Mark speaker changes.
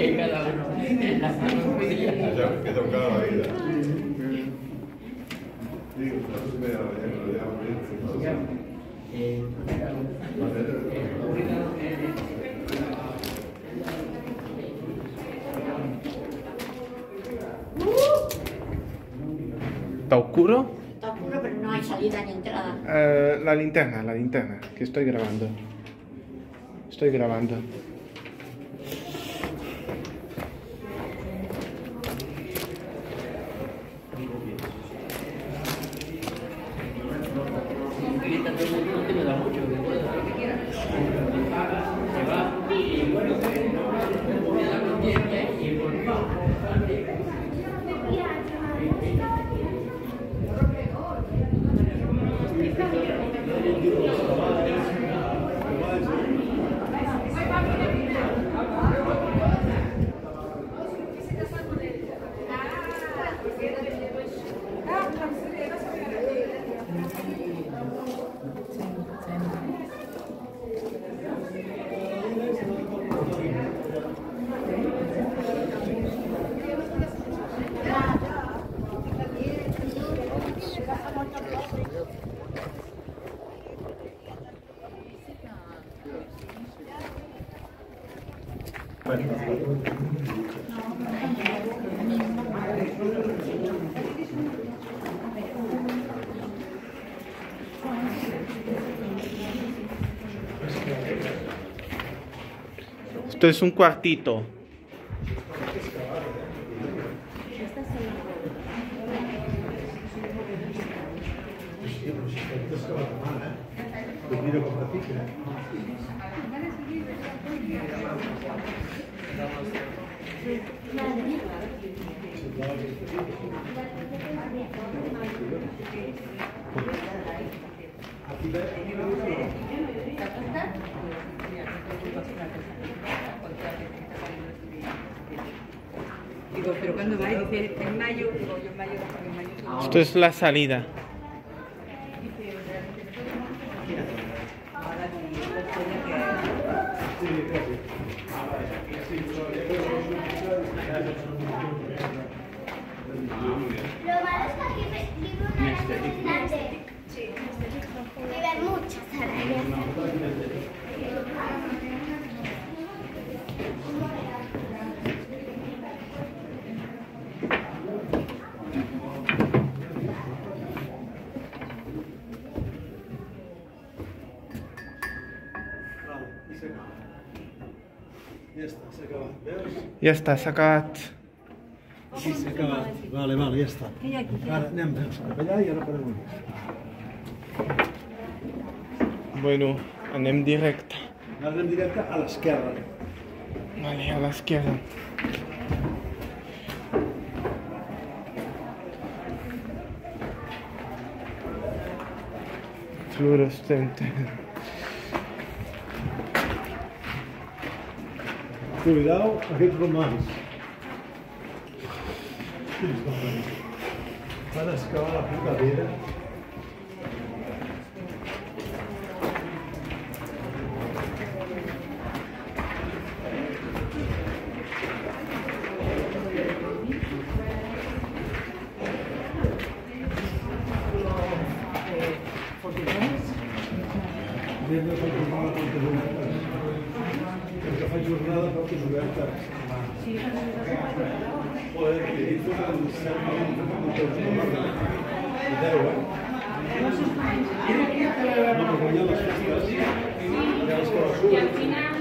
Speaker 1: cada uno.
Speaker 2: Que tocaba la vida.
Speaker 3: ¿Está oscuro?
Speaker 4: Está oscuro, pero no hay salida ni entrada.
Speaker 3: La linterna, que estoy grabando. Estoy grabando.
Speaker 1: No te me da mucho, se va y bueno,
Speaker 3: Esto es un cuartito.
Speaker 5: Digo, pero cuando va, dice en mayo, digo yo en mayo, en mayo.
Speaker 3: Esto es la salida.
Speaker 6: Lo malo es que aquí viven muchas arañas.
Speaker 7: Ja està, s'ha acabat. Veus?
Speaker 3: Ja està, s'ha acabat.
Speaker 7: Sí, s'ha acabat. Vale, ja està. Ara anem cap allà i ara parem aquí.
Speaker 3: Bueno, anem directe.
Speaker 7: Ara anem directe a l'esquerra.
Speaker 3: Vale, a l'esquerra. Fluorescente.
Speaker 7: Cuidao aquests romans. Van excavar la puta vera. Fa jornada portes obertes. Joder, que he dit que el 10, no, perquè hi ha les festes, hi ha les classes.